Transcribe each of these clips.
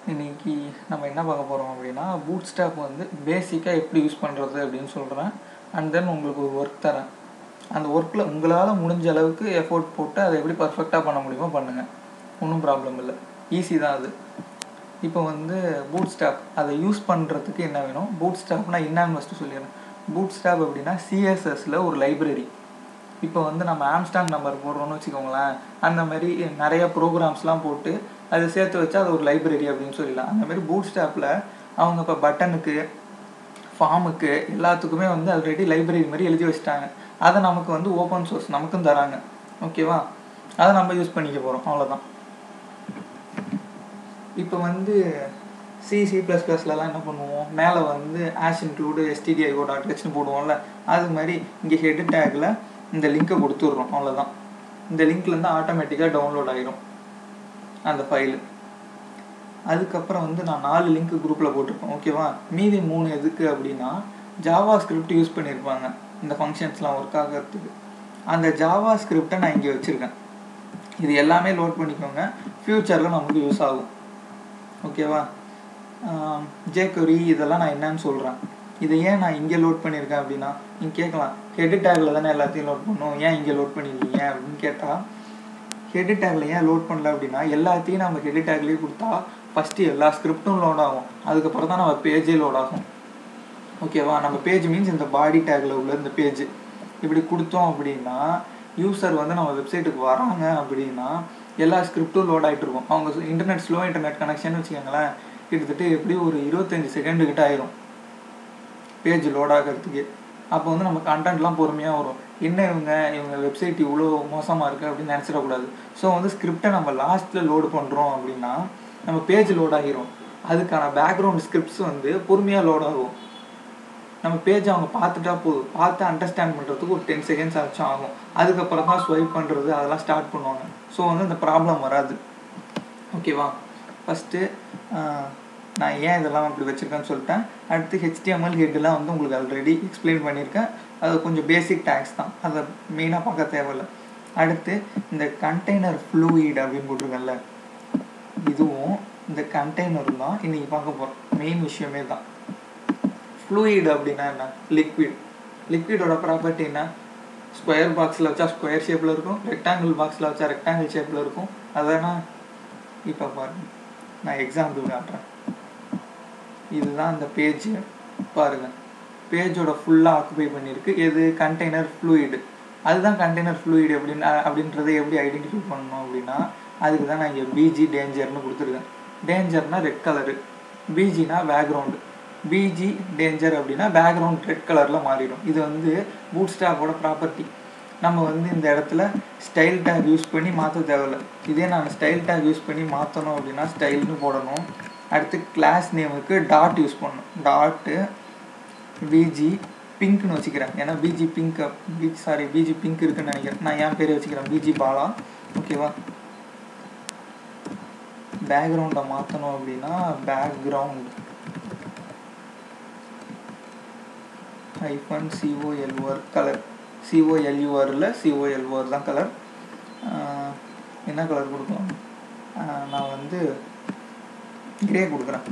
இன்றைக்கி நம்ம என்ன பார்க்க போகிறோம் அப்படின்னா பூட்ஸ்ட்ராப் வந்து பேசிக்காக எப்படி யூஸ் பண்ணுறது அப்படின்னு சொல்கிறேன். அண்ட் தென் உங்களுக்கு ஒரு ஒர்க் தரேன். அந்த ஒர்க்கில் உங்களால் முடிஞ்ச அளவுக்கு எஃபோர்ட் போட்டு அதை எப்படி பர்ஃபெக்டாக பண்ண முடியுமோ பண்ணுங்கள், ஒன்றும் ப்ராப்ளம் இல்லை, ஈஸி தான் அது. இப்போ வந்து பூட்ஸ்ட்ராப் அதை யூஸ் பண்ணுறதுக்கு என்ன வேணும், பூட்ஸ்ட்ராப்னா என்னன்னு ஃபஸ்ட்டு சொல்லிடுறேன். பூட்ஸ்ட்ராப் அப்படின்னா சிஎஸ்எஸில் ஒரு லைப்ரரி. இப்போ வந்து நம்ம ஆம்ஸ்டாங் நம்பர் போடுறோன்னு வச்சுக்கோங்களேன், அந்த மாதிரி நிறைய ப்ரோக்ராம்ஸ்லாம் போட்டு அதை சேர்த்து வச்சா அது ஒரு லைப்ரரி அப்படின்னு சொல்லலாம். அந்த மாதிரி பூட்ஸ்ட்ராப்பில் அவங்க இப்போ பட்டனுக்கு, ஃபார்முக்கு எல்லாத்துக்குமே வந்து ஆல்ரெடி லைப்ரரி மாதிரி எழுதி வச்சுட்டாங்க. அதை நமக்கு வந்து ஓப்பன் சோர்ஸ் நமக்கும் தராங்க. ஓகேவா, அதை நம்ம யூஸ் பண்ணிக்க போகிறோம், அவ்வளோதான். இப்போ வந்து C++லலாம் என்ன பண்ணுவோம், மேலே வந்து #include stdio.hன்னு போடுவோம்ல, அது மாதிரி இங்கே ஹெட் டேக்கில் இந்த லிங்க்கை கொடுத்துட்றோம், அவ்வளோதான். இந்த லிங்க்லேருந்து ஆட்டோமேட்டிக்காக டவுன்லோட் ஆகிடும் அந்த ஃபைலு. அதுக்கப்புறம் வந்து நான் 4 லிங்க் குரூப்பில் போட்டிருப்பேன். ஓகேவா, மீதி 3 எதுக்கு அப்படின்னா ஜாவா ஸ்கிரிப்ட் யூஸ் பண்ணியிருப்பாங்க இந்த ஃபங்க்ஷன்ஸ்லாம் ஒர்க் ஆகிறதுக்கு. அந்த ஜாவா ஸ்கிரிப்டை நான் இங்கே வச்சுருக்கேன். இது எல்லாமே லோட் பண்ணிக்கோங்க, ஃப்யூச்சரில் நமக்கு யூஸ் ஆகும். ஓகேவா, jQuery இதெல்லாம் நான் என்னன்னு சொல்கிறேன். இதை ஏன் நான் இங்கே லோட் பண்ணியிருக்கேன் அப்படின்னா, நீங்கள் கேட்கலாம் ஹெட் டேக்கில் தானே எல்லாத்தையும் லோட் பண்ணணும், ஏன் இங்கே லோட் பண்ணியிருக்கீங்க அப்படின்னு கேட்டால், ஹெட் டேக்கில் ஏன் லோட் பண்ணல அப்படின்னா, எல்லாத்தையும் நம்ம ஹெட் டேக்லேயே கொடுத்தா ஃபஸ்ட்டு எல்லா ஸ்கிரிப்டும் லோட் ஆகும், அதுக்கப்புறம் தான் நம்ம பேஜே லோட் ஆகும். ஓகேவா, நம்ம பேஜ் மீன்ஸ் இந்த பாடி டேக்கில் உள்ள இந்த பேஜ் இப்படி கொடுத்தோம் அப்படின்னா யூசர் வந்து நம்ம வெப்சைட்டுக்கு வராங்க அப்படின்னா எல்லா ஸ்கிரிப்டும் லோட் ஆகிட்டு இருக்கும். அவங்க ஸ்லோ இன்டர்நெட் கனெக்ஷன் வச்சுக்கோங்களேன், கிட்டத்தட்ட எப்படி ஒரு 25 செகண்டுக்கிட்ட ஆயிரும் பேஜ் லோட் ஆகிறதுக்கு. அப்போ வந்து நம்ம கண்டென்ட்லாம் பொறுமையாக வரும். என்ன இவங்க வெப்சைட் இவ்வளோ மோசமாக இருக்குது அப்படின்னு நினச்சிடக்கூடாது. ஸோ வந்து ஸ்கிரிப்டை நம்ம லாஸ்ட்டில் லோடு பண்ணுறோம் அப்படின்னா நம்ம பேஜ் லோட் ஆகிரும். அதுக்கான பேக்ரவுண்ட் ஸ்கிரிப்ட்ஸ் வந்து பொறுமையாக லோட் ஆகும். நம்ம பேஜை அவங்க பார்த்துட்டா போதும், பார்த்து அண்டர்ஸ்டாண்ட் பண்ணுறதுக்கு ஒரு 10 செகண்ட்ஸ் ஆச்சும் ஆகும். அதுக்கப்புறம் தான் ஸ்வைப் பண்ணுறது அதெல்லாம் ஸ்டார்ட் பண்ணுவாங்க. ஸோ வந்து இந்த ப்ராப்ளம் வராது. ஓகேவா, ஃபஸ்ட்டு நான் ஏன் இதெல்லாம் அப்படி வச்சுருக்கேன்னு சொல்லிட்டேன். அடுத்து HTML ஹெட்லாம் வந்து உங்களுக்கு ஆல்ரெடி எக்ஸ்பிளைன் பண்ணியிருக்கேன். அது கொஞ்சம் பேசிக் டேக்ஸ் தான், அதை மெயினாக பார்க்க தேவையில்லை. அடுத்து இந்த கண்டெய்னர் ஃப்ளூயிட் அப்படின்னு போட்டிருக்கேன்ல, இதுவும் இந்த கண்டெய்னரும் தான் இன்றைக்கி பார்க்க போகிறோம். மெயின் விஷயமே தான். ஃப்ளூயிட் அப்படின்னா என்ன, லிக்விடோட ப்ராப்பர்ட்டி என்ன, ஸ்கொயர் பாக்ஸில் வச்சா ஸ்கொயர் ஷேப்பில் இருக்கும், ரெக்டாங்கிள் பாக்ஸில் வச்சா ரெக்டாங்கிள் ஷேப்பில் இருக்கும். அதானா இப்போ பாருங்கள், நான் எக்ஸாம்பிள் காட்டுறேன். இதுதான் அந்த பேஜ் பாருங்கள், பேஜோட ஃபுல்லாக ஆக்குபை பண்ணியிருக்கு. எது, கண்டெய்னர் ஃப்ளூயிடு. அதுதான் கண்டெய்னர் ஃப்ளூயிடு அப்படின்றத எப்படி ஐடென்டிஃபை பண்ணணும் அப்படின்னா, அதுக்கு தான் நான் இங்கே பிஜி டேஞ்சர்னு கொடுத்துருக்கேன். டேஞ்சர்னா ரெட் கலரு, பிஜினா பேக்ரவுண்டு. பிஜி டேஞ்சர் அப்படின்னா பேக்ரவுண்ட் ரெட் கலரில் மாறிடும். இது வந்து பூட்ஸ்ட்ராப்போட ப்ராப்பர்ட்டி. நம்ம வந்து இந்த இடத்துல ஸ்டைல் டேக் யூஸ் பண்ணி மாற்ற தேவையில்லை. இதே நான் ஸ்டைல் டேக் யூஸ் பண்ணி மாற்றணும் அப்படின்னா ஸ்டைல்னு போடணும். அடுத்து கிளாஸ் நேமுக்கு டாட் யூஸ் பண்ணணும். டாட்டு பிஜி பிங்க்னு வச்சுக்கிறேன், ஏன்னா பிஜி பிங்க் இருக்குன்னு நினைக்கிறேன். நான் என் பேரை வச்சுக்கிறேன், பிஜி பாலா. ஓகேவா, பேக்ரவுண்டை மாற்றணும் அப்படின்னா பேக்ரவுண்ட் -color கலர், COLUR இல்லை, COLOR தான் கலர். என்ன கலர் கொடுக்கலாம், நான் வந்து கிரே கொடுக்குறேன்.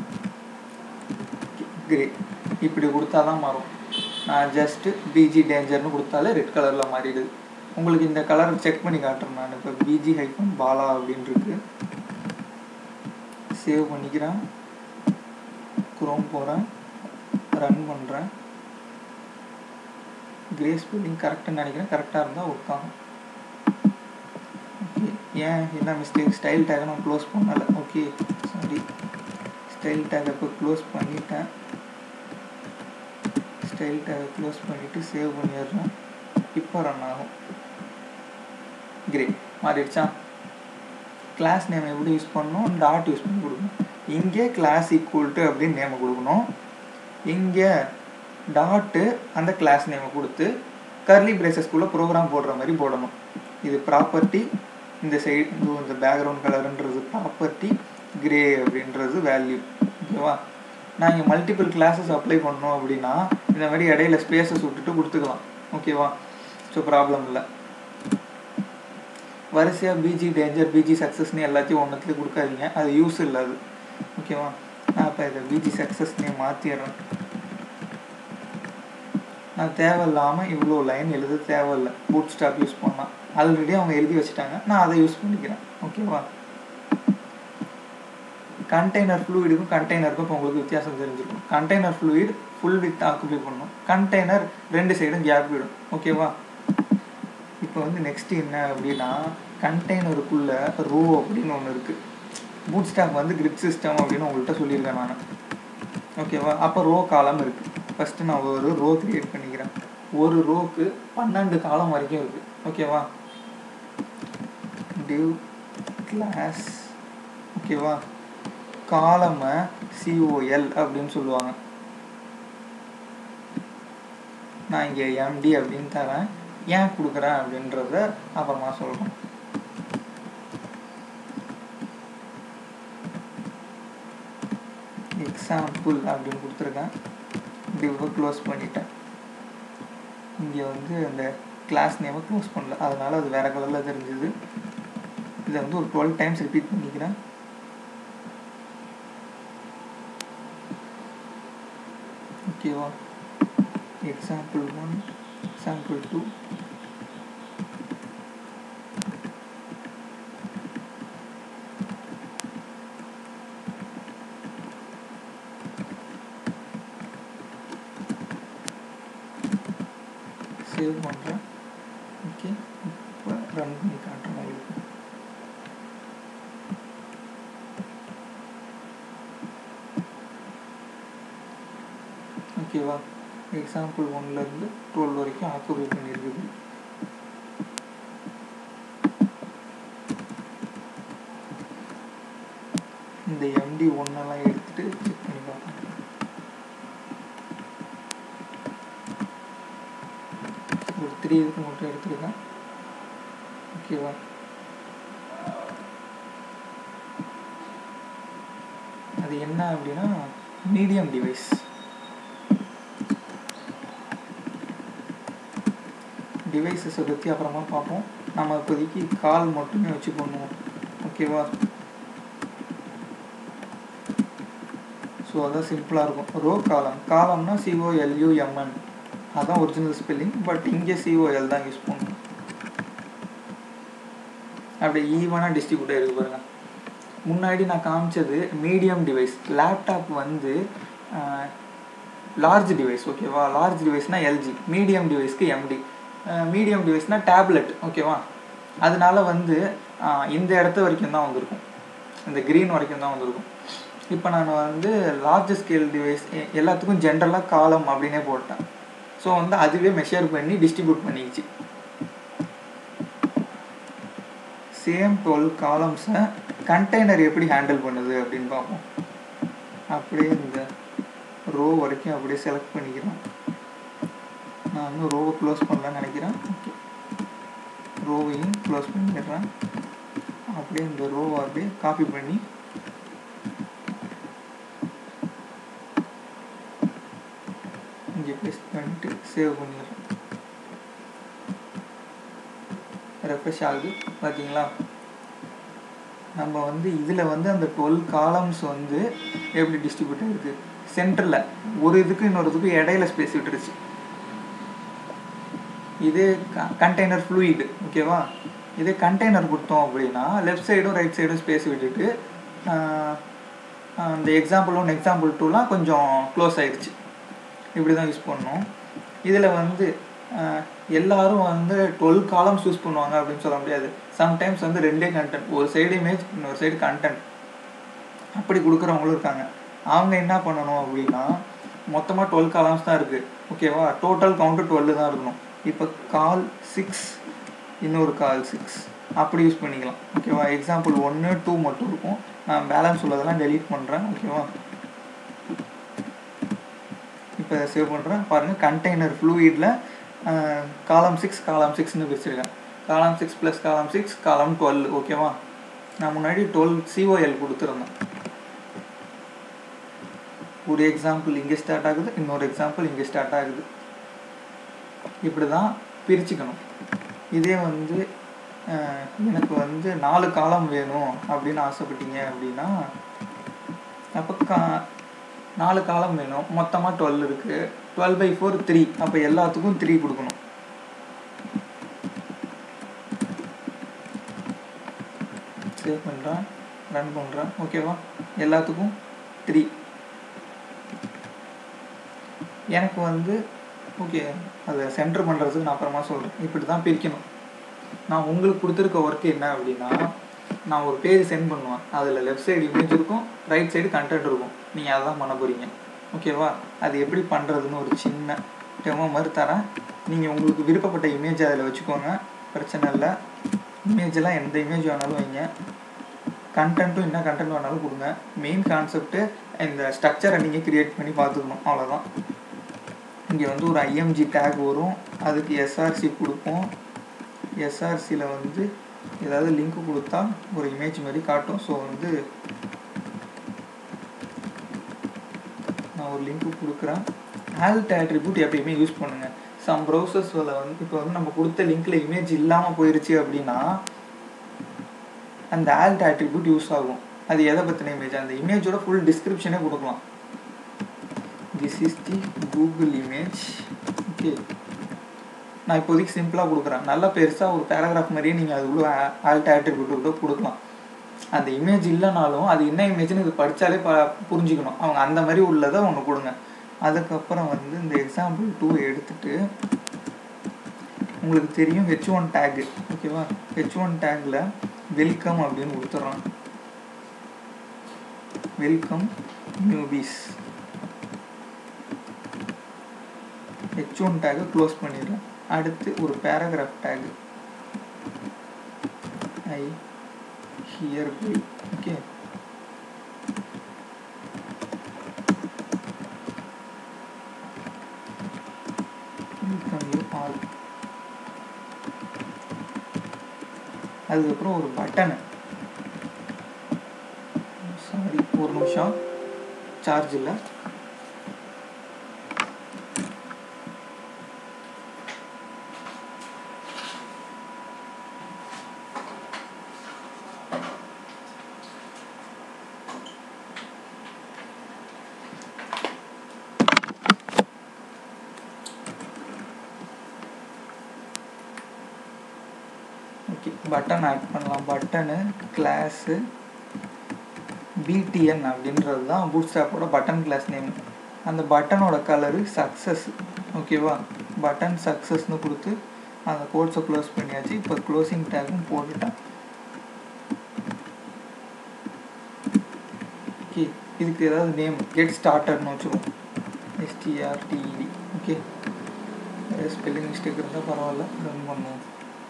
கிரே இப்படி கொடுத்தா தான் மாறும். நான் ஜஸ்ட்டு பிஜி டேஞ்சர்னு கொடுத்தாலே ரெட் கலரில் மாறிடுது. உங்களுக்கு இந்த கலர் செக் பண்ணி காட்டுறேன். நான் இப்போ BG-பாலா அப்படின்ட்டு சேவ் பண்ணிக்கிறேன், குரோம் போகிறேன், ரன் பண்ணுறேன். கிரே ஸ்பெல்லிங் கரெக்டாக நினைக்கிறேன், கரெக்டாக இருந்தால் ஒர்க் ஆகும். ஓகே, ஏன் என்ன மிஸ்டேக், ஸ்டைல் டேக்கை நான் க்ளோஸ் பண்ணலை. ஓகே சாரி, ஸ்டைல் டேக்கை இப்போ க்ளோஸ் பண்ணிவிட்டேன். ஸ்டைல் டேக்கை க்ளோஸ் பண்ணிவிட்டு சேவ் பண்ணிடுறேன். இப்போ ரன் ஆகும். கிரே மாறிடுச்சா. கிளாஸ் நேம் எப்படி யூஸ் பண்ணணும், டாட் யூஸ் பண்ணி கொடுக்கணும். இங்கே கிளாஸ் ஈக்குவல் அப்படின்னு நேமை கொடுக்கணும். இங்கே டாட்டு அந்த கிளாஸ் நேமை கொடுத்து கர்லி பிரேசஸ்குள்ளே ப்ரோக்ராம் போடுற மாதிரி போடணும். இது ப்ராப்பர்ட்டி. இந்த சைடு இந்த பேக்ரவுண்ட் கலருன்றது ப்ராப்பர்ட்டி, கிரே அப்படின்றது வேல்யூ. ஓகேவா, நான் இங்கே மல்டிபிள் கிளாஸஸ் அப்ளை பண்ணோம் அப்படின்னா இந்த மாதிரி இடையில ஸ்பேஸஸ் விட்டுட்டு கொடுத்துக்கலாம். ஓகேவா, ஸோ ப்ராப்ளம் இல்லை. வரிசையாக பிஜி டேஞ்சர், பிஜி சக்ஸஸ்ன்னு எல்லாத்தையும் ஒன்றுத்துலேயே கொடுக்காதீங்க, அது யூஸ் இல்லாது. ஓகேவா. நான் இப்போ இதை பிஜி சக்ஸஸ்னே மாற்றிடுறேன். நான் தேவையில்லாமல் இவ்வளோ லைன் எழுத தேவையில்லை பூட்ஸ்ட்ராப் யூஸ் பண்ணால். ஆல்ரெடி அவங்க எழுதி வச்சுட்டாங்க, நான் அதை யூஸ் பண்ணிக்கிறேன். ஓகேவா. கண்டெய்னர் ஃப்ளூயிடுக்கும் கண்டெய்னருக்கும் இப்போ உங்களுக்கு வித்தியாசம் தெரிஞ்சிருக்கும். Container fluid full with occupy பண்ணும், கண்டெய்னர் 2 சைடும் கேப் விடும். ஓகேவா. இப்போ வந்து நெக்ஸ்ட் என்ன அப்படின்னா, கண்டெய்னருக்குள்ளே ரோ அப்படின்னு ஒன்று இருக்குது. பூட்ஸ்ட்ராப் வந்து கிரிட் சிஸ்டம் அப்படின்னு உங்கள்கிட்ட சொல்லியிருக்கேன் நான். ஓகேவா. அப்போ ரோ காலம் இருக்குது. ஃபஸ்ட்டு நான் ஒரு ரோ க்ரியேட் பண்ணிக்கிறேன். ஒரு ரோக்கு 12 காலம் வரைக்கும் இருக்குது. ஓகேவா. div கிளாஸ் ஓகேவா, காலமை COL அப்படின்னு சொல்லுவாங்க. நான் இங்கே MD அப்படின்னு தரேன். ஏன் கொடுக்குறேன் அப்படின்றத அப்புறமா சொல்கிறேன். எக்ஸாம்பிள் அப்படின்னு கொடுத்துருக்கேன். டிவ்வை க்ளோஸ் பண்ணிட்டேன். இங்கே வந்து அந்த கிளாஸ் நேமை க்ளோஸ் பண்ணல, அதனால் அது வேறு கலரில் தெரிஞ்சுது. இதை வந்து ஒரு 12 டைம்ஸ் ரிப்பீட் பண்ணிக்கிறேன். ஓகேவா. எக்ஸாம்பிள் 1, எக்ஸாம்பிள் 2, சேவ் பண்ணுறேன். ஓகே, இப்போ ரன் பண்ணி காட்டுறேன் உங்களுக்கு. ஓகேவா. எக்ஸாம்பிள் 1லேருந்து 12 வரைக்கும் ஆக்குபை பண்ணியிருக்குது. இந்த MD 1 எடுத்துகிட்டு செக் பண்ணி பார்ப்போம். ஒரு 3 இதுக்கு மட்டும் எடுத்துருக்கேன். ஓகேவா. அது என்ன அப்படின்னா மீடியம் டிவைஸ். டிவைஸஸை பற்றி அப்புறமா பார்ப்போம். நம்ம இப்போதைக்கு கால் மட்டுமே வச்சு பண்ணுவோம். ஓகேவா. ஸோ அதான் சிம்பிளாக இருக்கும். ரோ காலம், காலம்னா COLUMN, அதுதான் ஒரிஜினல் ஸ்பெல்லிங். பட் இங்கே COL தான் யூஸ் பண்ணணும். அப்படியே ஈவனாக டிஸ்ட்ரிபியூட்டாக இருக்கு பாருங்கள். முன்னாடி நான் காமிச்சது மீடியம் டிவைஸ். லேப்டாப் வந்து லார்ஜ் டிவைஸ். ஓகேவா. லார்ஜ் டிவைஸ்னால் LG, மீடியம் டிவைஸ்க்கு MD. மீடியம் டிவைஸ்னால் டேப்லெட். ஓகேவா. அதனால வந்து இந்த இடத்து வரைக்கும் தான் வந்திருக்கும், இந்த க்ரீன் வரைக்கும் தான் வந்திருக்கும். இப்போ நான் வந்து லார்ஜ் ஸ்கேல் டிவைஸ் எல்லாத்துக்கும் ஜென்ரலாக காலம் அப்படின்னே போட்டேன். ஸோ வந்து அதுவே மெஷர் பண்ணி டிஸ்ட்ரிபியூட் பண்ணிக்கிச்சு. சேம் 12 காலம்ஸை கண்டெய்னர் எப்படி ஹேண்டில் பண்ணுது அப்படின்னு பார்ப்போம். அப்படியே இந்த ரோ வரைக்கும் அப்படியே செலக்ட் பண்ணிக்கிறேன். நான் இன்னும் ரோவை க்ளோஸ் பண்ணலான்னு நினைக்கிறேன். ஓகே, ரோவையும் க்ளோஸ் பண்ணிடுறேன். அப்படியே இந்த ரோவை அப்படியே காப்பி பண்ணி இங்கே பேஸ்ட் பண்ணிட்டு சேவ் பண்ணிடுறேன். ரெஃப்ரெஷ் ஆகுது பார்த்தீங்களா. நம்ம வந்து இதில் வந்து அந்த 12 காலம்ஸ் வந்து எப்படி டிஸ்ட்ரிபியூட் ஆகிருக்கு. சென்டரில் ஒரு இதுக்கு இன்னொரு இதுக்கு இடையில ஸ்பேஸ் விட்டுருச்சு. இதே கண்டெய்னர் ஃப்ளூயிடு. ஓகேவா. இதே கண்டெய்னர் கொடுத்தோம் அப்படின்னா லெஃப்ட் சைடும் ரைட் சைடும் ஸ்பேஸ் விட்டுட்டு இந்த எக்ஸாம்பிள் 1 எக்ஸாம்பிள் 2லாம் கொஞ்சம் க்ளோஸ் ஆகிடுச்சு. இப்படி தான் யூஸ் பண்ணணும். இதில் வந்து எல்லாரும் வந்து 12 காலம்ஸ் யூஸ் பண்ணுவாங்க அப்படின்னு சொல்ல முடியாது. சம்டைம்ஸ் வந்து 2 கண்டென்ட், ஒரு சைடு இமேஜ் இன்னொரு சைடு கண்டென்ட், அப்படி கொடுக்குறவங்களும் இருக்காங்க. அவங்க என்ன பண்ணணும் அப்படின்னா மொத்தமாக 12 காலம்ஸ் தான் இருக்குது. ஓகேவா. டோட்டல் கவுண்ட்டு 12 தான் இருக்கணும். இப்போ கால் 6 இன்னொரு கால் 6 அப்படி யூஸ் பண்ணிக்கலாம். ஓகேவா. எக்ஸாம்பிள் 1, 2 மட்டும் இருக்கும். நான் பேலன்ஸ் உள்ளதெல்லாம் டெலீட் பண்ணுறேன். ஓகேவா. இப்போ சேவ் பண்ணுறேன் பாருங்கள். கண்டெய்னர் ஃப்ளூயிடில் காலம் 6 காலம் 6ன்னு பிரிச்சிருக்கேன். காலம் 6 + காலம் 6 காலம் 12. ஓகேவா. நான் முன்னாடி 12 COL கொடுத்துருந்தேன். ஒரு எக்ஸாம்பிள் இங்கே ஸ்டார்ட் ஆகுது, இன்னொரு எக்ஸாம்பிள் இங்கே ஸ்டார்ட் ஆகுது. இப்படி தான் பிரிச்சுக்கணும். இதே வந்து எனக்கு வந்து 4 காலம் வேணும் அப்படின்னு ஆசைப்பட்டீங்க அப்படின்னா அப்போ 4 காலம் வேணும், மொத்தமாக 12 இருக்குது. 12/4 3, அப்போ எல்லாத்துக்கும் 3 கொடுக்கணும். சேவ் பண்ணுறேன், ரன் பண்ணுறேன். ஓகேவா, எல்லாத்துக்கும் 3. எனக்கு வந்து ஓகே, அதை சென்டர் பண்ணுறதுக்கு நான் அப்புறமா சொல்கிறேன். இப்படி தான் பிரிக்கணும். நான் உங்களுக்கு கொடுத்துருக்க ஒர்க்கு என்ன அப்படின்னா, நான் ஒரு பேஜ் சென்ட் பண்ணுவேன். அதில் லெஃப்ட் சைடு இமேஜ் இருக்கும், ரைட் சைடு கண்டென்ட் இருக்கும். நீங்கள் அதை தான் பண்ண போகிறீங்க. ஓகேவா, அது எப்படி பண்ணுறதுன்னு ஒரு சின்ன டெமோ மாதிரி தரேன். நீங்கள் உங்களுக்கு விருப்பப்பட்ட இமேஜ் அதில் வச்சுக்கோங்க, பிரச்சனை இல்லை. இமேஜெல்லாம் எந்த இமேஜ் வேணாலும் வைங்க. கண்டென்ட்டும் என்ன கண்டென்ட் வேணாலும் கொடுங்க. மெயின் கான்செப்ட்டு இந்த ஸ்ட்ரக்சரை நீங்கள் க்ரியேட் பண்ணி பார்த்துக்கணும், அவ்வளோதான். இங்கே வந்து ஒரு IMG டேக் வரும், அதுக்கு SRC கொடுப்போம். SRCயில் வந்து ஏதாவது லிங்க் கொடுத்தா ஒரு இமேஜ் மாதிரி காட்டும். ஸோ வந்து நான் ஒரு லிங்க் கொடுக்குறேன். ஆல்ட் ஆட்ரிபியூட் எப்பயுமே யூஸ் பண்ணுங்கள். சம் ப்ரௌசர்ஸில் வந்து இப்போ வந்து நம்ம கொடுத்த லிங்க்கில் இமேஜ் இல்லாமல் போயிடுச்சு அப்படின்னா அந்த ஆல்ட் ஆட்ரிபியூட் யூஸ் ஆகும். அது எதை பற்றின இமேஜ், அந்த இமேஜோட ஃபுல் டிஸ்கிரிப்ஷனே கொடுக்கலாம். This is the Google image. Okay, நான் இப்போதைக்கு சிம்பிளாக கொடுக்குறேன். நல்லா பெருசாக ஒரு பேராகிராஃப் மாதிரியே நீங்கள் அதுக்குள்ளே ஆல்ட் ஆட்ரிபியூட் கூட கொடுக்கலாம். அந்த இமேஜ் இல்லைனாலும் அது என்ன இமேஜ்னு இது படித்தாலே புரிஞ்சுக்கணும். அவங்க அந்த மாதிரி உள்ளதை ஒன்று கொடுங்க. அதுக்கப்புறம் வந்து இந்த எக்ஸாம்பிள் 2 எடுத்துகிட்டு உங்களுக்கு தெரியும் H1 டேகு. ஓகேவா, H1 டேக்கில் வெல்கம் அப்படின்னு கொடுத்துட்றோம். Welcome newbies. H1 டேகை க்ளோஸ் பண்ணிடுறேன். அடுத்து ஒரு paragraph tag, I hear bye. Okay, welcome you all. அதுக்கப்புறம் ஒரு பட்டனு, சாரி ஒரு நிமிஷம், சார்ஜ் இல்லை. ஓகே, பட்டன் ஆட் பண்ணலாம். பட்டனு கிளாஸு BTN அப்படின்றது தான் பூட்ஸ்ட்ராப்போட பட்டன் கிளாஸ் நேம். அந்த பட்டனோட கலரு சக்ஸஸ். ஓகேவா, பட்டன் சக்ஸஸ்னு கொடுத்து அந்த கோட்ஸை க்ளோஸ் பண்ணியாச்சு. இப்போ க்ளோசிங் டேக்கும் போட்டுட்டேன். ஓகே, இதுக்கு ஏதாவது நேம் கெட் ஸ்டார்டர்னு வச்சுருவோம், STRTED. ஓகே, ஸ்பெல்லிங் மிஸ்டேக் இருந்தால் பரவாயில்ல, ரன் பண்ணுவோம்.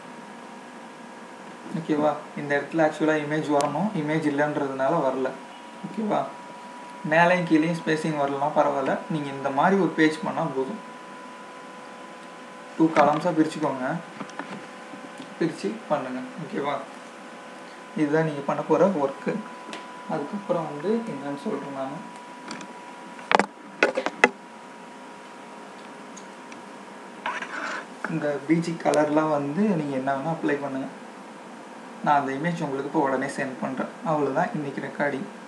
ஓகேவா, இந்த இடத்துல ஆக்சுவலாக இமேஜ் வரணும், இமேஜ் இல்லைன்றதுனால வரல. ஓகேவா, மேலேயும் கீழேயும் ஸ்பேசிங் வரலாம், பரவாயில்ல. நீங்கள் இந்த மாதிரி ஒரு பேஜ் பண்ணால் போதும். 2 காலம்ஸாக பிரிச்சுக்கோங்க, பிரித்து பண்ணுங்கள். ஓகேவா, இதுதான் நீங்கள் பண்ண போகிற ஒர்க்கு. அதுக்கப்புறம் வந்து என்னன்னு சொல்கிறேன் நான். இந்த பீச்சி கலர்லாம் வந்து நீங்கள் என்ன வேணால் அப்ளை பண்ணுங்கள். நான் அந்த இமேஜ் உங்களுக்கு இப்போ உடனே சென்ட் பண்ணுறேன். அவ்வளோதான் இன்றைக்கி ரெக்கார்டிங்.